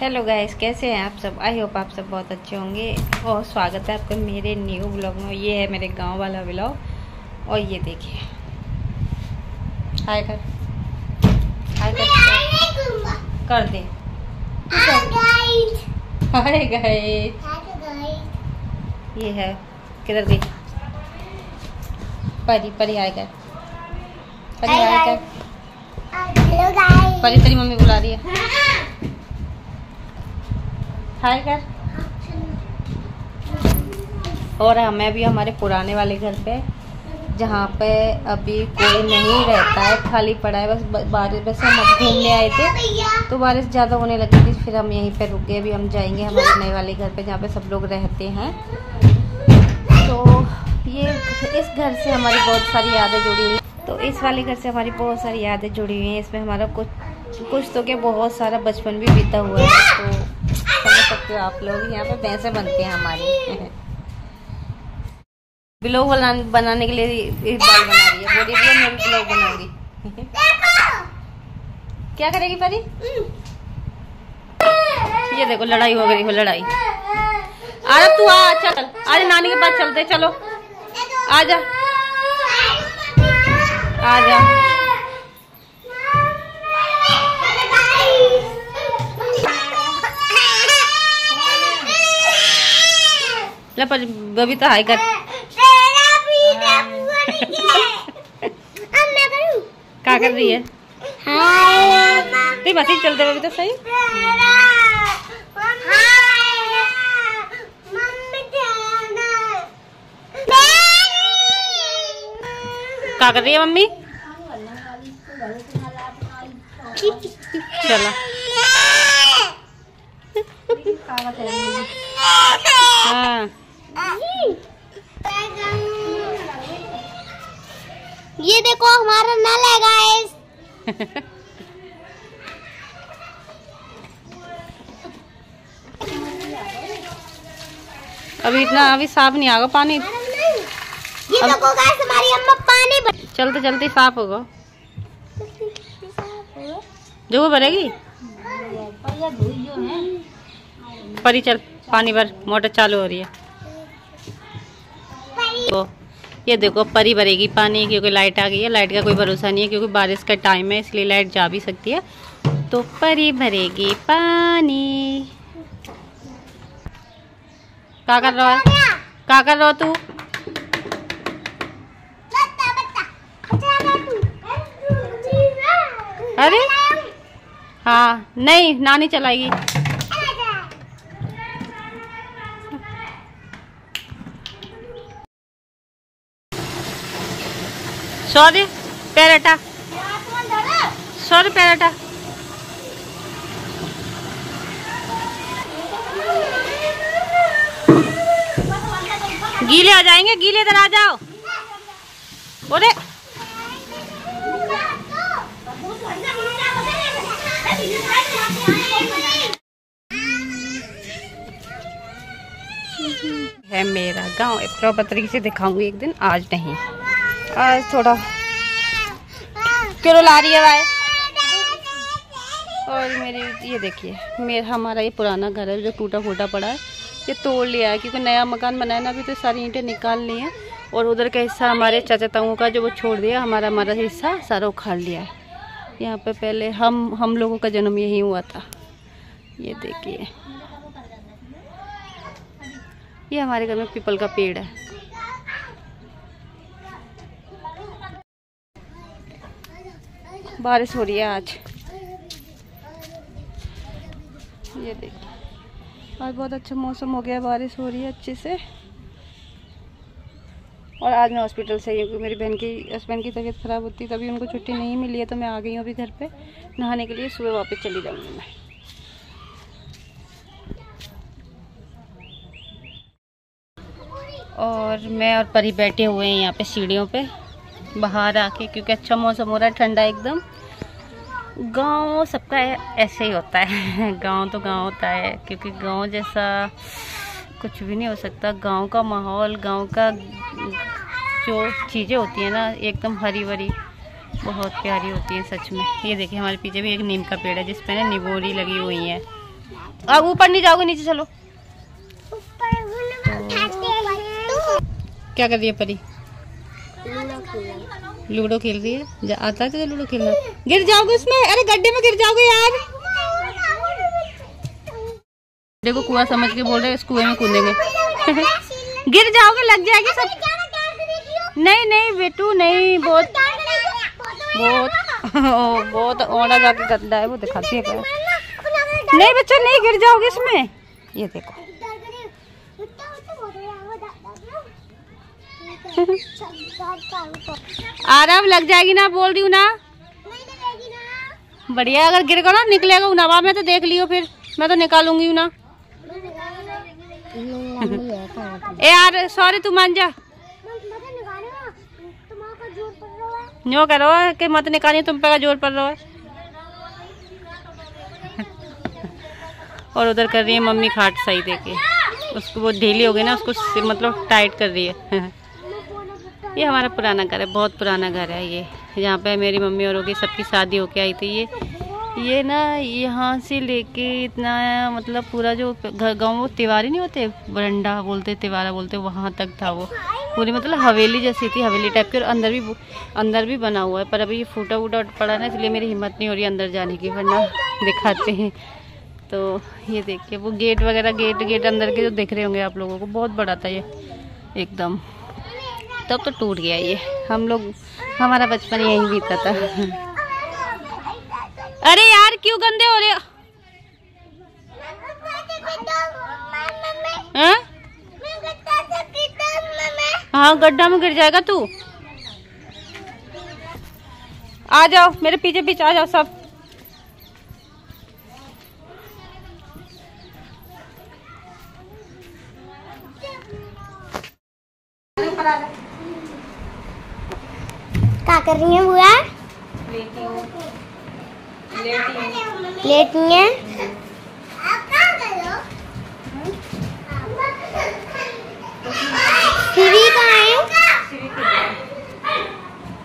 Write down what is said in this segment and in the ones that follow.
Hello guys, कैसे हैं आप सब। आई होप आप सब बहुत अच्छे होंगे और स्वागत है आपका मेरे न्यू ब्लॉग में। ये है मेरे गांव वाला ब्लॉग और ये देखिए। हाय कर कर दे। हाय गाइस, ये है किधर गई परी। परी हाय कर, परी हाय कर। परी तेरी मम्मी बुला रही है, हाय कर। और हमें अभी हमारे पुराने वाले घर पे, जहाँ पे अभी कोई नहीं रहता है, खाली पड़ा है, बस बारिश, बस हम घूमने आए थे तो बारिश ज़्यादा होने लगी थी, फिर हम यहीं पे रुक गए। अभी हम जाएंगे हमारे नए वाले घर पे जहाँ पे सब लोग रहते हैं। तो ये इस घर से हमारी बहुत सारी यादें जुड़ी हुई, तो इस वाले घर से हमारी बहुत सारी यादें जुड़ी हुई हैं। इसमें हमारा कुछ तो क्या बहुत सारा बचपन भी बीता हुआ है। तो समझ सकते हो आप लोग, यहाँ पे भैंसे बनते हैं हमारी। ब्लॉग बनाने के लिए एक बाल बना रही है, बोली मैं भी ब्लॉग बनाऊंगी। क्या करेगी परी? ये देखो लड़ाई हो गई हो, लड़ाई। अरे तू आ, चल आज नानी के पास चलते, चलो आजा आजा। ले पर बबी तो हाय कर। क्या कर रही है? तुम बस ही चलते बबी तो सही। क्या कर रही है मम्मी? चला हाँ, ये देखो हमारा नल है गाइस। अभी साफ नहीं आगा पानी। ये देखो गाइस हमारी अम्मा पानी चलते चलते साफ होगा। जो भरेगी परी, चल पानी भर, मोटर चालू हो रही है। तो ये देखो परी भरेगी पानी, क्योंकि लाइट आ गई है। लाइट का कोई भरोसा नहीं है, क्योंकि बारिश का टाइम है, इसलिए लाइट जा भी सकती है। तो परी भरेगी पानी। क्या कर रहा है? क्या कर रहा हो तू? अरे हाँ, नहीं नानी चलाएगी। सॉरी पैरेटा, सॉरी पैरेटा। गीले आ जाएंगे, गीले इधर आ जाओ। बोले है मेरा गांव। प्रॉपर तरीके से दिखाऊंगी एक दिन, आज नहीं। आज थोड़ा क्यों ला रही है भाई? और मेरी ये देखिए, हमारा ये पुराना घर है जो टूटा फूटा पड़ा है, ये तोड़ लिया है क्योंकि नया मकान बनाया ना अभी, तो सारी ईंटें निकाल ली हैं। और उधर का हिस्सा हमारे चाचा ताऊ का जो वो छोड़ दिया, हमारा हिस्सा सारा उखाड़ लिया है। यहाँ पे पहले हम लोगों का जन्म यही हुआ था। ये देखिए, ये हमारे घर में पीपल का पेड़ है। बारिश हो रही है आज, ये देखिए आज बहुत अच्छा मौसम हो गया, बारिश हो रही है अच्छे से। और आज मैं हॉस्पिटल से आई हूँ, क्योंकि मेरी हस्बैंड की तबीयत ख़राब होती, तभी उनको छुट्टी नहीं मिली है, तो मैं आ गई हूँ अभी घर पे नहाने के लिए। सुबह वापस चली जाऊँगी मैं। और मैं और परी बैठे हुए हैं यहाँ पे सीढ़ियों पे बाहर आके, क्योंकि अच्छा मौसम हो रहा है, ठंडा एकदम। गांव सबका ऐसे ही होता है। गांव तो गांव होता है, क्योंकि गांव जैसा कुछ भी नहीं हो सकता। गांव का माहौल, गांव का जो चीज़ें होती हैं ना, एकदम हरी भरी, बहुत प्यारी होती है सच में। ये देखिए हमारे पीछे भी एक नीम का पेड़ है, जिस पे ना निबोरी लगी हुई है। अब ऊपर नहीं जाओगे, नीचे चलो। क्या कर रही है परी? लूडो खेल रही है। आता है तुझे लूडो खेलना? गिर जाओगे उसमें, अरे गड्ढे में गिर जाओगे यार। देखो कुआं समझ के बोल रहे इस कुएं में कूदेंगे। गिर जाओगे, लग जाएगी सब। नहीं नहीं बेटू नहीं, बहुत बहुत बहुत ओढ़ा जाके गंदा है वो, दिखाती है क्या? नहीं बच्चा नहीं, गिर जाओगे इसमें। ये देखो आराम लग जाएगी ना, बोल रही हूँ ना। बढ़िया, अगर गिर गया ना निकलेगा नवा में तो देख लियो, फिर मैं तो निकालूंगी ना। ए यार सॉरी, तू मान जा। न्यो करो कि मत निकालिए, तुम पे का जोर पड़ रहा है। और उधर कर रही है मम्मी खाट सही देके, उसको वो ढीली हो गई ना, उसको मतलब टाइट कर रही है। ये हमारा पुराना घर है, बहुत पुराना घर है ये। यहाँ पे मेरी मम्मी और होगी सबकी शादी होके आई थी। ये ना यहाँ से लेके इतना मतलब पूरा जो गाँव वो तिवारी नहीं होते, बरंडा बोलते, तिवारा बोलते, वहाँ तक था वो पूरी, मतलब हवेली जैसी थी, हवेली टाइप की। और अंदर भी बना हुआ है, पर अभी ये फूटा वूटा पड़ा ना, इसलिए मेरी हिम्मत नहीं हो रही अंदर जाने की, वरना दिखाते हैं। तो ये देखिए वो गेट वगैरह, गेट अंदर के जो दिख रहे होंगे आप लोगों को, बहुत बड़ा था ये एकदम। तब तो टूट गया ये, हम लोग, हमारा बचपन यहीं बीता था। अरे यार क्यों गंदे हो रहे हो? हाँ गड्ढा में गिर जाएगा तू। आ जाओ मेरे पीछे पीछे, आ जाओ सब। क्या कर रही है बुआ? लेटी है। सीवी कहाँ है?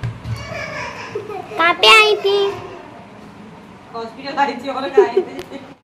कहाँ पे आई थी? हॉस्पिटल आई थी और आई थी।